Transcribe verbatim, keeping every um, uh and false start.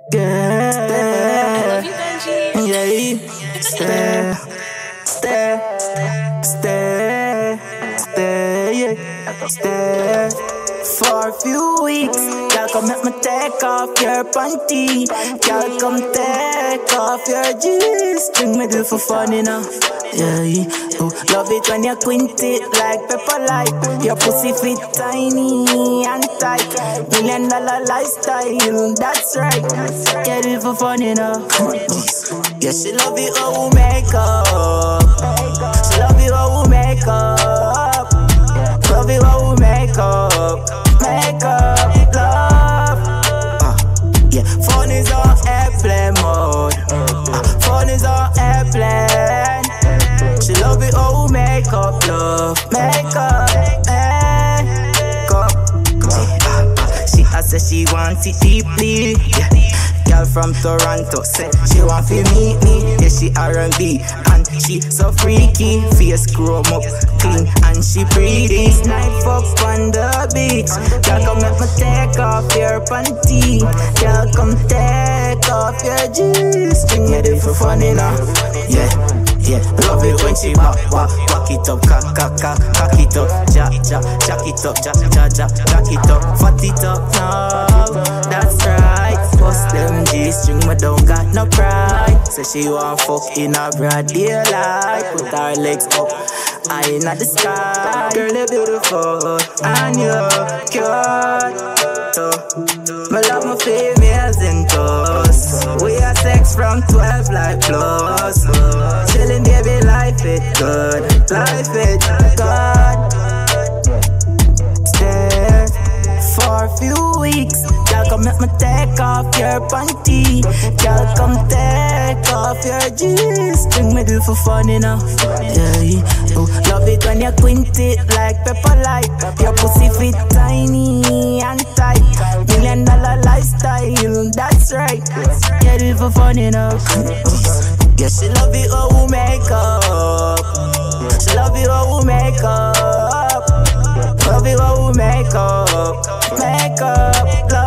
Stay, yeah, stay, stay, stay, stay, yeah, stay. For a few weeks, girl, come make me take off your panty. Girl, come take off your jeans. String me do for fun, you know. Yeah, oh, love it when you quint it like pepper light. Your pussy fit tiny and tight. Million dollar lifestyle, that's right. Yeah, do it for fun, you know. Yeah, she love it how we make up. She love it how we make up. Love it how we make up. Make up, love. uh, Yeah, phone is on airplane mode. uh, Phone is on airplane. She love it how we make up, love. Make up, make up. She has said she wants it deeply, yeah. Girl from Toronto said she want to meet me. Yeah, she R and B and she so freaky. Face chrome up clean and she pretty. Night fuck on the beach. Girl, come make me take off your panty. Girl, come take off your jeans. String me do for fun, you know. Yeah, yeah. Love it when she walk, walk, walk it up, cock, cock, cock, cock it up, ja, ja, jack it up, ja, ja, ja, jack it up, fat it up now. That's right. Bust them G string, but don't got no pride. Say she want fuck in a broad daylight. Put her legs up, eye in the sky. Girl, you're beautiful and you're cute. So, me love my females in toes. We are sex from twelve like plus. Chillin' baby, life it good, life it good. Stay for a few weeks. Girl, come make me take off your panty. Girl, come take off your jeans. String me do for fun, you know. Yeah, oh, love it when you quint it like pepper light. Your pussy fit tiny and tight. Million dollar lifestyle, that's right. Yeah, do it for fun, you know. Yeah, she love it how we make up. She love it how we make up. Love it how we make up. Make up, love.